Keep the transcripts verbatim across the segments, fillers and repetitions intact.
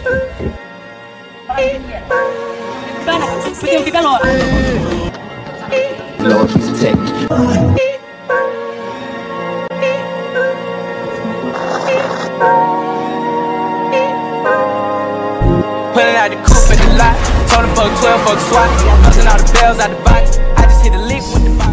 Perché calore. Lord, please protect me. Pulling out the coupe at the lot. Told him fuck twelve, fuck SWAT. Busting all the bells out the box. I just hit a lick with the box.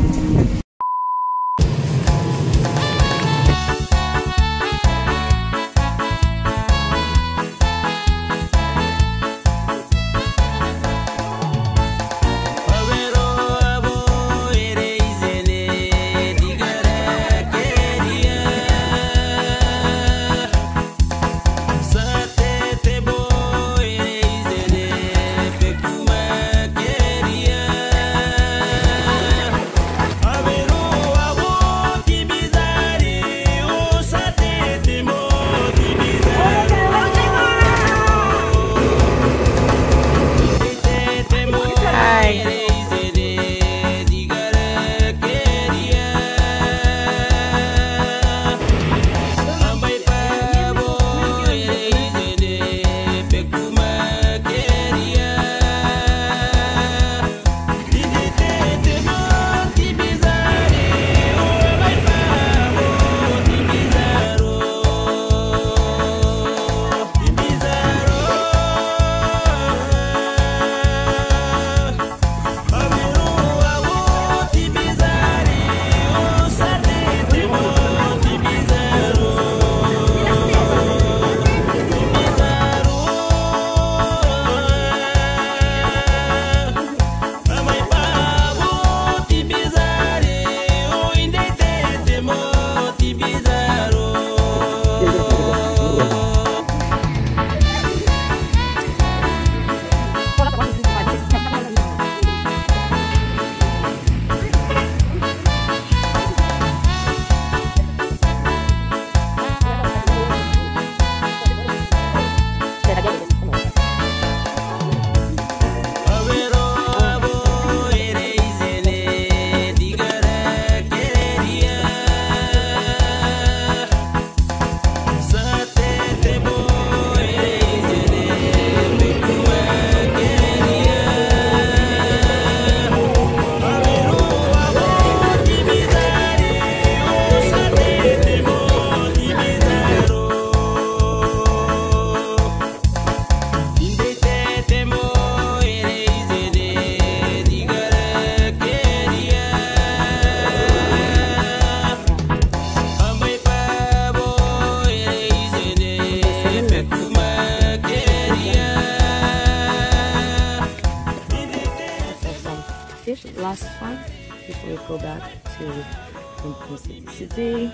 Last one before we go back to Kansas City.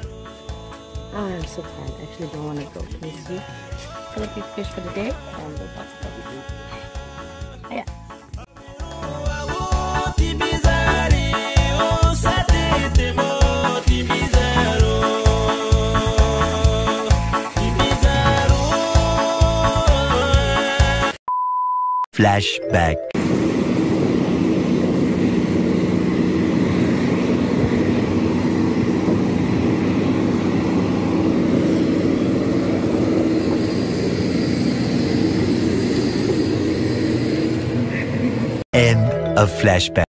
Oh, I'm so tired. I actually don't want to go. Can you see? Fill up your fish for the day and go back to W. Yeah. Flashback. End of flashback.